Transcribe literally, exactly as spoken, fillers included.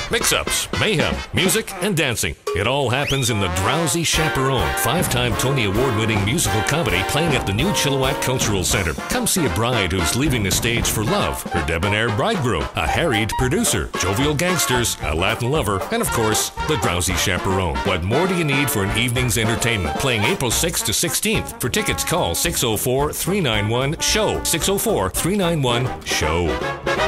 mix-ups, mayhem, music, and dancing. It all happens in the Drowsy Chaperone, five-time Tony Award-winning musical comedy playing at the new Chilliwack Cultural Center. Come see a bride who's leaving the stage for love, her debonair bridegroom, a harried producer, jovial gangsters, a Latin lover, and of course, the Drowsy Chaperone. What more do you need for an evening's entertainment? Playing April sixth to sixteenth. For tickets, call six oh four, three nine one, S H O W, six oh four, three nine one, S H O W.